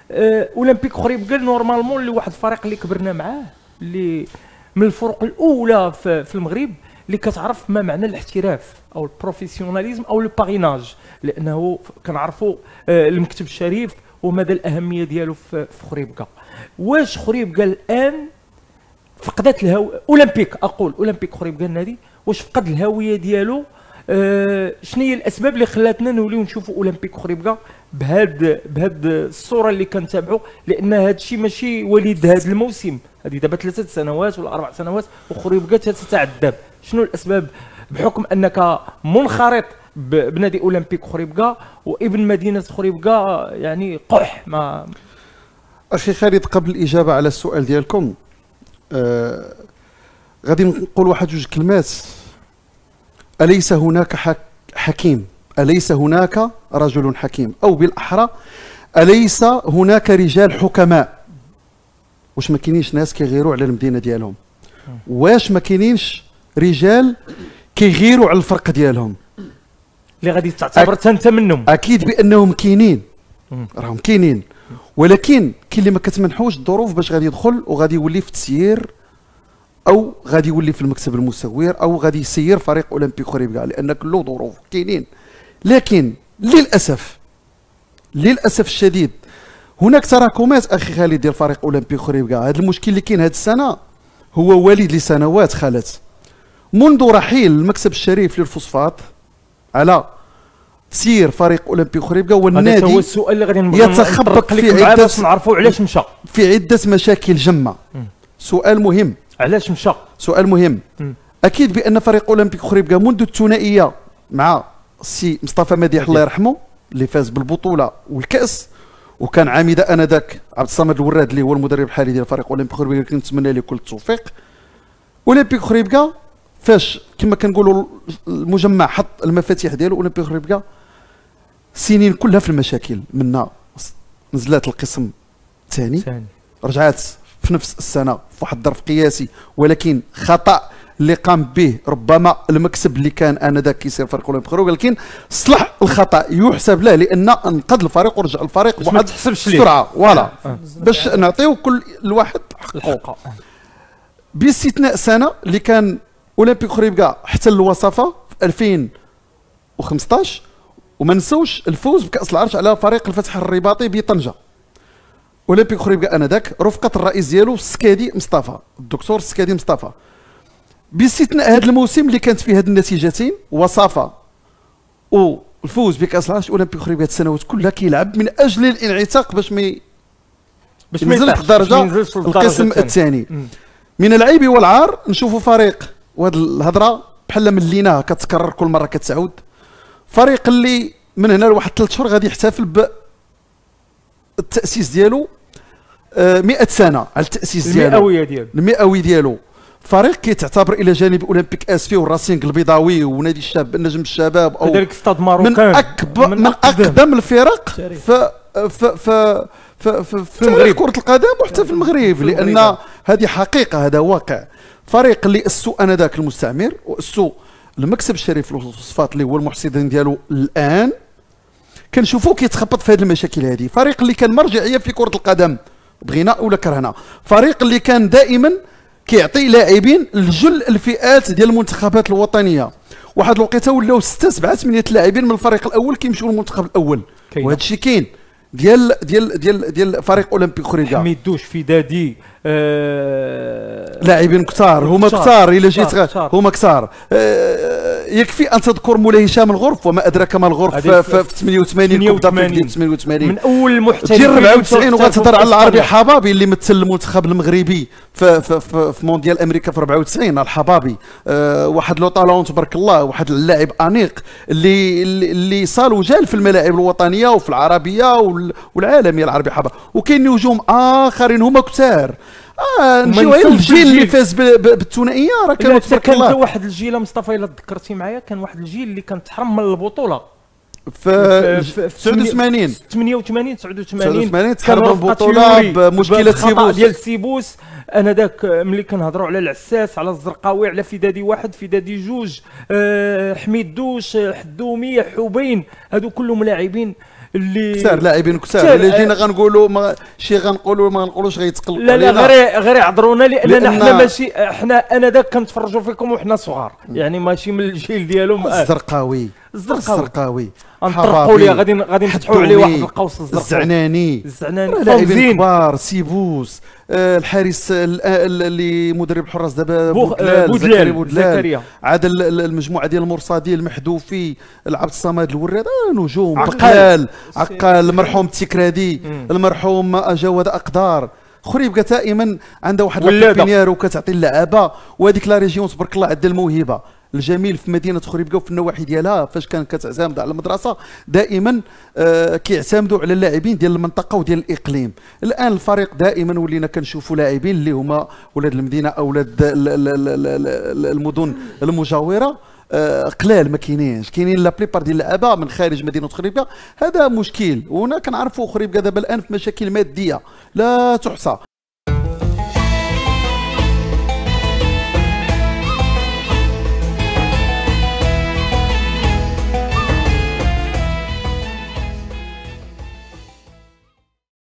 اولمبيك خريبكا نورمالمون اللي واحد الفريق اللي كبرنا معاه، اللي من الفرق الاولى في المغرب اللي كتعرف ما معنى الاحتراف او البروفيسيوناليزم او الباريناج، لانه كنعرفوا المكتب الشريف ومدى الاهميه ديالو في خريبكا. واش خريبكا الان فقدت اولمبيك خريبكا النادي واش فقد الهويه ديالو؟ شنو هي الاسباب اللي خلاتنا نوليو نشوفوا اولمبيك خريبكا بهاد الصوره اللي كنتابعوا؟ لان هذا الشيء ماشي وليد هذا الموسم، هذه دابا 3 سنوات ولا 4 سنوات وخريبكا تتعذب. شنو الاسباب بحكم انك منخرط بنادي اولمبيك خريبكا وابن مدينه خريبكا يعني قح ما؟ اخي خالد، قبل الاجابه على السؤال ديالكم غادي نقول واحد جوج كلمات. أليس هناك حكيم؟ أليس هناك رجل حكيم؟ أو بالأحرى أليس هناك رجال حكماء؟ واش ما كاينينش ناس كيغيروا على المدينة ديالهم؟ واش ما كاينينش رجال كيغيروا على الفرق ديالهم اللي غادي تعتبر انت منهم؟ أكيد بأنهم كاينين، راهم كاينين، ولكن كاين اللي ما كتمنحوش الظروف باش غادي يدخل وغادي يولي في تسيير او غادي يولي في المكتب المسوير او غادي يسير فريق اولمبيك خريبكا، لان كله ظروف كاينين. لكن للاسف الشديد هناك تراكمات اخي خالد ديال فريق اولمبيك خريبكا. هذا المشكل اللي كاين هذه السنه هو والد لسنوات خالت، منذ رحيل المكتب الشريف للفوسفات على سير فريق اولمبيك خريبكا، والنادي هذا هو السؤال اللي غادي يتخبط في عده نعرفوا علاش مشى في عده مشاكل جمه. سؤال مهم، علاش مشى؟ سؤال مهم. اكيد بان فريق اولمبيك خريبكا منذ الثنائيه مع السي مصطفى مديح الله يرحمه اللي فاز بالبطوله والكاس، وكان عميده انذاك عبد الصمد الوراد اللي هو المدرب الحالي ديال فريق اولمبيك خريبكا، كنتمنى له كل التوفيق. اولمبيك خريبكا فاش كما كنقولوا المجمع حط المفاتيح ديالو، اولمبيك خريبكا سنين كلها في المشاكل، منها نزلات القسم الثاني، رجعات في نفس السنه في واحد الظرف قياسي، ولكن خطا اللي قام به ربما المكسب اللي كان انذاك كيسير فريق اولمبيك خريبكا، ولكن صلح الخطا يحسب له لان انقذ الفريق ورجع الفريق بواحد السرعه. فوالا باش نعطيو كل الواحد حقه. باستثناء سنه اللي كان اولمبيك خريبكا احتل الوصفه في 2015، وما نسوش الفوز بكاس العرش على فريق الفتح الرباطي بطنجه. اولمبيك خريبكا انذاك رفقه الرئيس ديالو السكادي مصطفى، الدكتور السكادي مصطفى. باستثناء هذا الموسم اللي كانت فيه هذه النتيجتين، وصافه والفوز بكاس العرش، اولمبيك خريبكا هذه السنوات كلها كيلعب من اجل الانعتاق باش ما ينزلش الدرجه القسم الثاني. من العيب والعار نشوفوا فريق، وهذه الهضره بحال مليناها كتكرر كل مره كتعود، فريق اللي من هنا لواحد 3 شهور غادي يحتفل بالتاسيس ديالو 100 سنه على التاسيس ديالو، المئوي ديالو. فريق كيتعتبر الى جانب اولمبيك اسفي والراسينغ البيضاوي ونادي الشاب نجم الشباب او كذلك استاد ماروكان من اقدم الفرق في المغرب كرة القدم وحتى في المغرب، لان هذه حقيقه، هذا واقع. فريق اللي اسسوا انذاك المستعمر واسسوا المكسب الشريف للوصفات اللي هو المحصدين ديالو الان، كنشوفوه كيتخبط في هذه المشاكل هذه. فريق اللي كان مرجعيه في كره القدم بغينا ولا كرهنا، فريق اللي كان دائما كيعطي لاعبين لجل الفئات ديال المنتخبات الوطنيه. واحد الوقيته ولاو 6 7 8 لاعبين من الفريق الاول كيمشيو للمنتخب الاول، وهذا الشيء كاين ديال فريق اولمبيك خريبكا. حميد دوش في دادي لاعبين كثار، هما كثار الا جيت هما كثار. يكفي ان تذكر مولاي هشام الغرف، وما ادراك ما الغرف في 88 88 من اول المحترفين ديال 94، وغتهضر على العربي حبابي اللي مثل المنتخب المغربي في مونديال امريكا في 94. الحبابي واحد لو طالون تبارك الله، واحد اللاعب انيق اللي صال وجال في الملاعب الوطنيه وفي العربيه والعالميه العربي حبابي. وكاين نجوم اخرين هما كثار. نمشيو غير الجيل اللي فاز بالثنائيه راه كانوا تبارك الله. كان واحد الجيل مصطفى الا تذكرتي معايا، كان واحد الجيل اللي كان تحرم من البطوله في 89 88 89 تحرم من البطوله بمشكله سيبوس ديال سيبوس. انا ذاك ملي كنهضروا على العساس، على الزرقاوي، على فدادي 1 فدادي 2، حميد دوش، حدومي، حبين، هادو كلهم لاعبين اللي كثار لاعبين كثار اللي جينا غنقولوا شي غنقولوا ما غنقولوش غيتقلقوا لا علينا. غير يعذرونا لاننا حنا ماشي حنا انا داك كنتفرجوا فيكم وحنا صغار يعني ماشي من الجيل ديالهم. الزرقاوي نطرقوا ليه غادي نفتحوا عليه واحد القوس. الزعناني لاعبين كبار، سيبوس، الحارس اللي مدرب الحراس دابا زكريا، عاد المجموعه ديال المرصادي، المحذوفي، العبد الصمد، الوراد، نجوم عقال المرحوم التكرادي، المرحوم جواد اقدار. خريبكا دائما عندها واحد البينيير وكتعطي اللعابه، وهذيك لا ريجيون تبارك الله عندها الموهبه. الجميل في مدينه خريبكا وفي النواحي ديالها فاش كانت كتعتمد على المدرسه دائما كيعتمدوا على اللاعبين ديال المنطقه وديال الاقليم. الان الفريق دائما ولينا كنشوفوا لاعبين اللي هما ولاد المدينه او ولاد المدن المجاوره قلال، ما كاينين لا بليبار ديال اللعابه من خارج مدينه خريبكا. هذا مشكل، وهنا كنعرفوا خريبكا دابا الان في مشاكل ماديه لا تحصى.